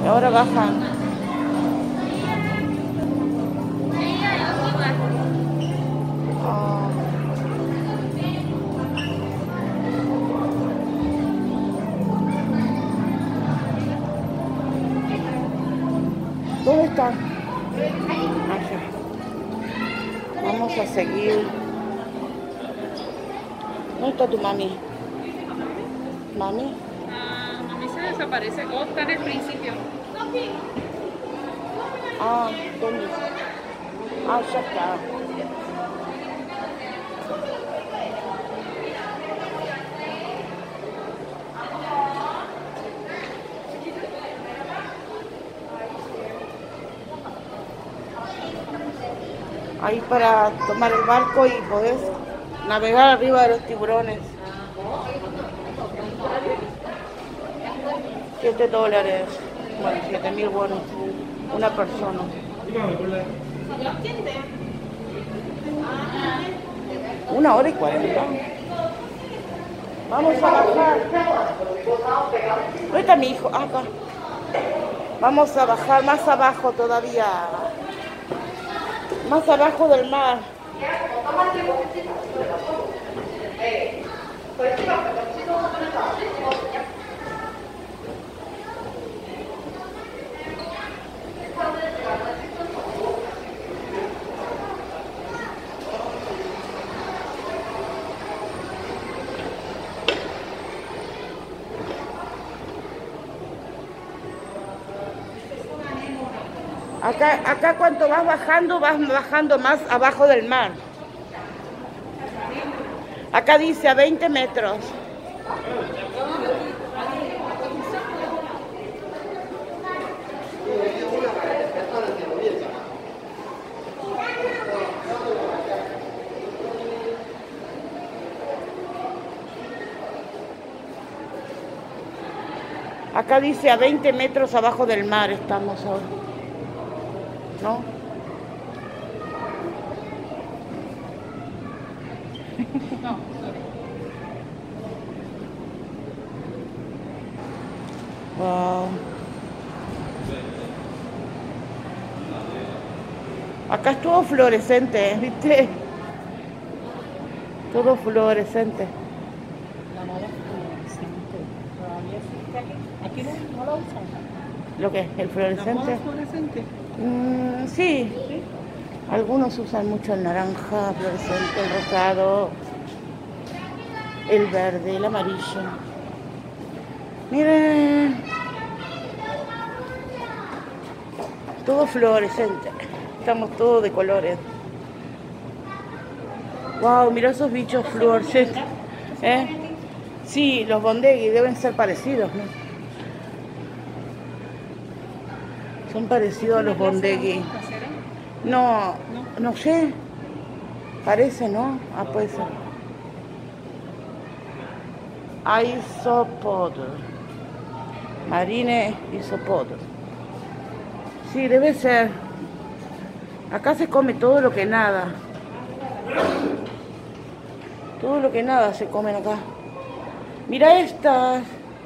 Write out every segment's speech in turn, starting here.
Y ahora bajan. Ah, ¿dónde están? Allá. Vamos a seguir. ¿Dónde está tu mami? ¿Mami? Mami se desaparece. Oh, está en el principio. Ah, ¿dónde? Ah, ya está. Ahí para tomar el barco y podés navegar arriba de los tiburones. $7. Bueno, 7.000 bonos. Una persona. 1 hora y 40. Vamos a bajar. ¿Dónde está mi hijo? Ah, acá. Vamos a bajar más abajo todavía. Más abajo del mar. Acá cuanto vas bajando más abajo del mar. Acá dice a 20 metros. Acá dice a 20 metros abajo del mar estamos ahora. ¿No? No. Wow. Acá es todo fluorescente, ¿viste? Todo fluorescente. La moda fluorescente. Todavía existe aquí. Aquí no la usan. ¿Lo que es? ¿El ¿La fluorescente? moda fluorescente? Sí. Algunos usan mucho el naranja, fluorescente, el rosado, el verde, el amarillo. Miren. Todo fluorescente. Estamos todos de colores. Wow, mira esos bichos fluorescentes. ¿Eh? Sí, los bondegui deben ser parecidos, ¿no? Son parecidos a los bondegui. No, no sé. Parece, ¿no? Ah, puede ser. Isopodor. Marine isopodor. Sí, debe ser. Acá se come todo lo que nada. Todo lo que nada se comen acá. Mira estas.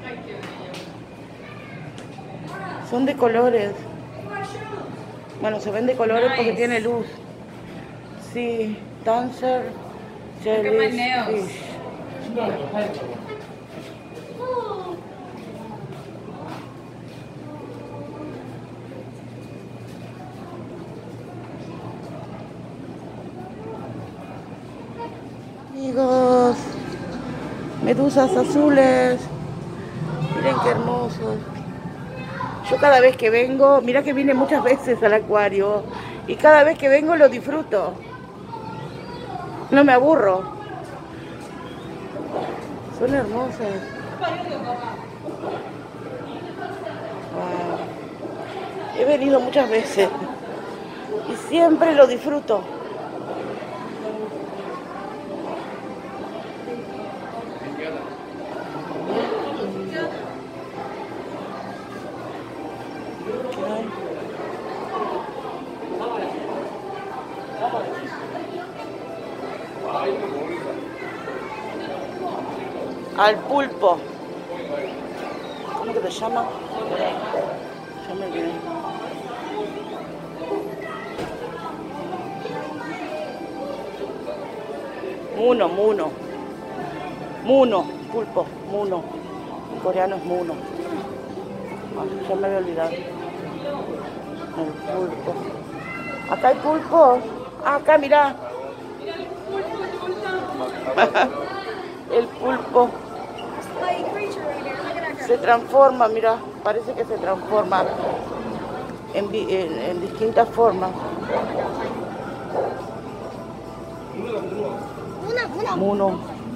Son de colores. Bueno, se ven de colores porque tiene luz. Sí, Dancer Jellyfish. Amigos, medusas azules. Miren qué hermosos. Yo cada vez que vengo, mira que vine muchas veces al acuario y cada vez que vengo lo disfruto. No me aburro. Son hermosas. Wow. He venido muchas veces y siempre lo disfruto. Al pulpo. ¿Cómo que te llama? Ya me olvidé. Muno, pulpo, muno. En coreano es muno. Ah, ya me había olvidado. El pulpo. Acá hay pulpo. Ah, acá, mirá. El pulpo. Se transforma, mira, parece que se transforma en distintas formas. Muno.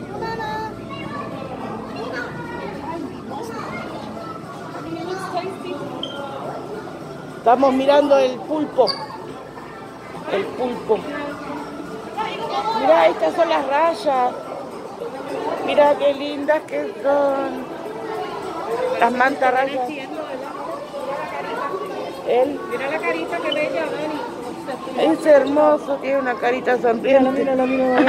Estamos mirando el pulpo. El pulpo. Mira, estas son las rayas. Mira qué lindas que son. Las mantarrayas. Él. Mira la carita que bella, Dani. Es hermoso, tiene una carita sonriente. Mira.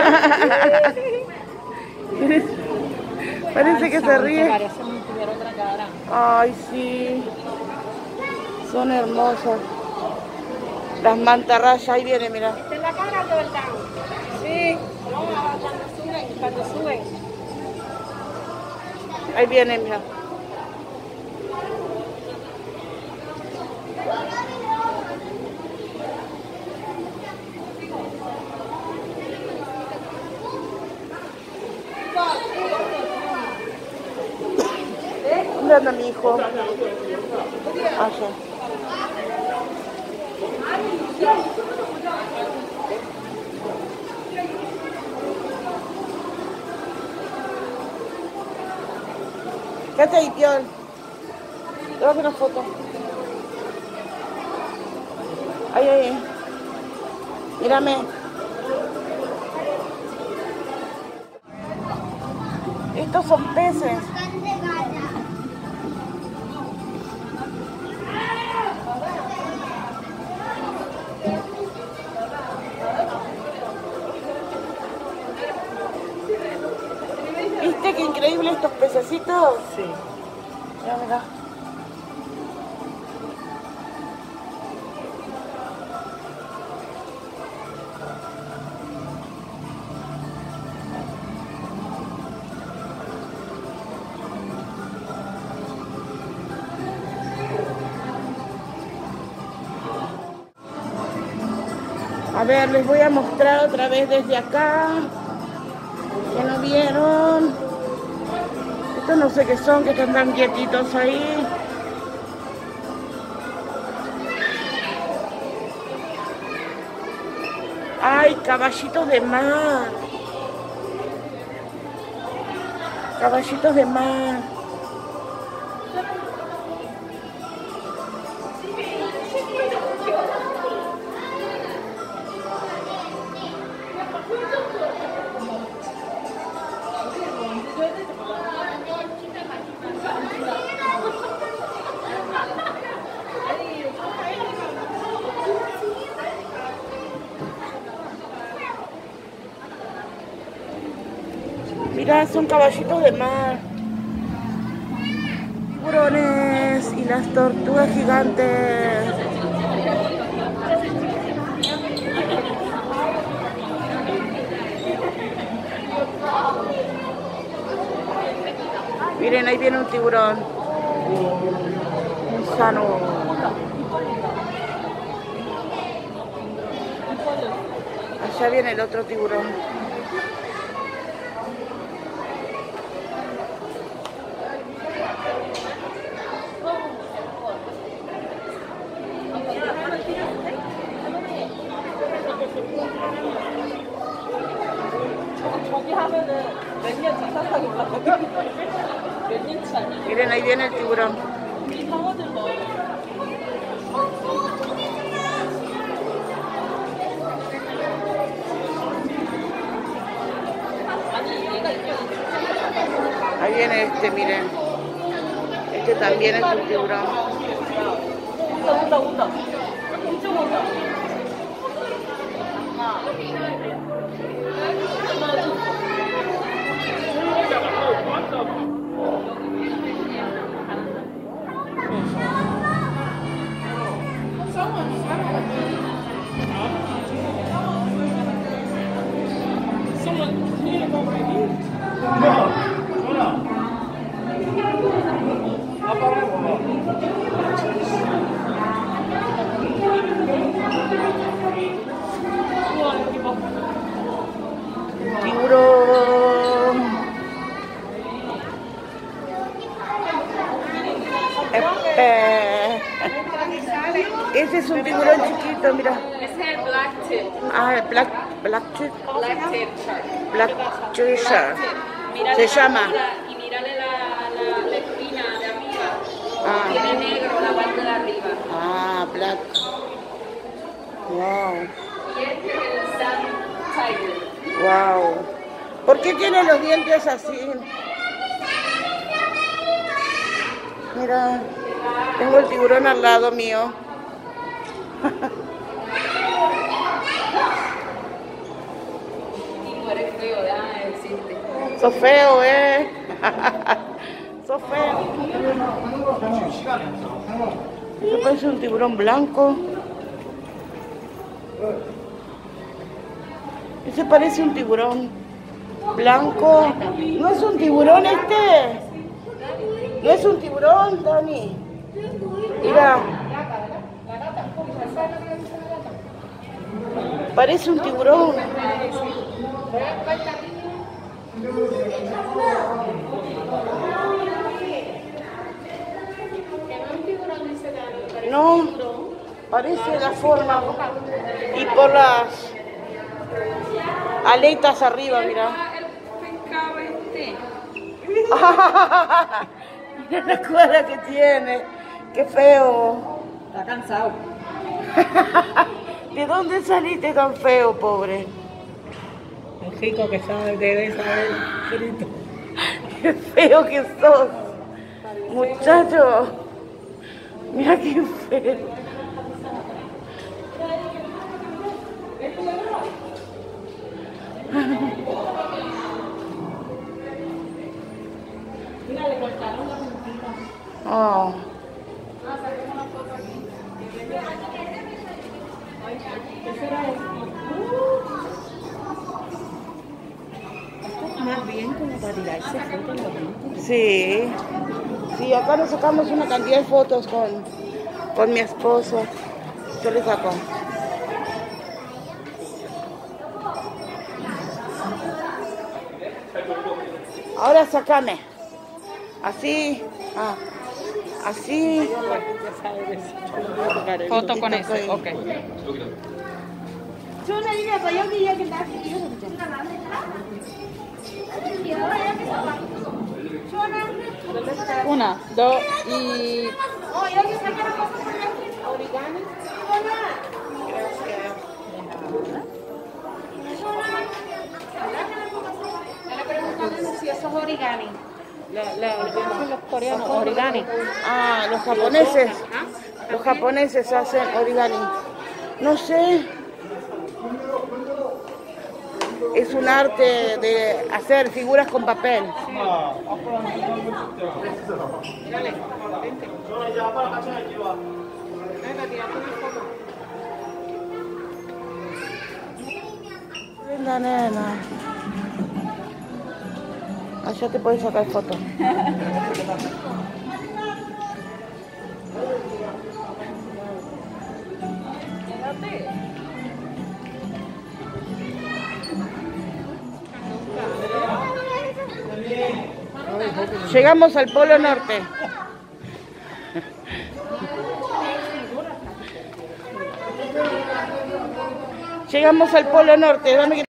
Parece que se ríe. Parece que tuviera otra cara. Ay, sí. Son hermosas. Las mantarrayas, ahí viene, mira. ¿Esta es la cara de verdad? Sí. No, cuando suben. Ahí viene, mira. ¿Dónde anda mi hijo? Allá. Quédate ahí, Piol. Te voy a hacer una foto. Ahí. Mírame. Estos son peces. ¿Viste qué increíble estos pececitos? Sí. Mira. A ver, les voy a mostrar otra vez desde acá. Que no vieron. Estos no sé qué son, que están tan quietitos ahí. ¡Ay, caballitos de mar! Caballitos de mar. Mira, son caballitos de mar. Tiburones y las tortugas gigantes. Miren, ahí viene un tiburón. Un sano. Allá viene el otro tiburón. Miren, ahí viene el tiburón. Ahí viene este, miren. Este también es un tiburón. Ese es un tiburón chiquito, mira. Ese es el black tip. Ah, el black tip. Black tip shark. Black tip shark. Mírale Se llama. Y mírale la espina de arriba. Ah. Tiene negro la parte de arriba. Ah, black. Wow. Y este es el sand tiger. Wow. ¿Por qué tiene los dientes así? Mira, tengo el tiburón al lado mío. Y tú eres feo, déjame decirte. Sos feo, Sos feo. Este parece un tiburón blanco. Ese parece un tiburón blanco. ¿No es un tiburón este? ¿No es un tiburón, Dani? Mira. Parece un tiburón. No, parece la forma. Y por las aletas arriba, mira. El pescado este. Mira la cola que tiene. Qué feo. Está cansado. ¿De dónde saliste tan feo, pobre? El rico que sabe, debe saber frito. Qué feo que sos. Muchacho. Mira qué feo. Mira, le cortaron la puntita. Oh. Saquemos una foto aquí. ¿Qué será esto? Esto es más bien como para tirarse fotos en la gente. Sí. Sí, acá nos sacamos una cantidad de fotos con mi esposo. Yo le saco. Ahora sacame. Así. Ah. Así. Foto con ese, ok. Una, dos y... Si eso es origami. los coreanos, origami. Ah, los japoneses. Los japoneses hacen origami. No sé. Es un arte de hacer figuras con papel. Dale, vente. Venga, tírate una foto. Linda nena. Allá te puedes sacar fotos. Llegamos al Polo Norte. Llegamos al Polo Norte. Dame que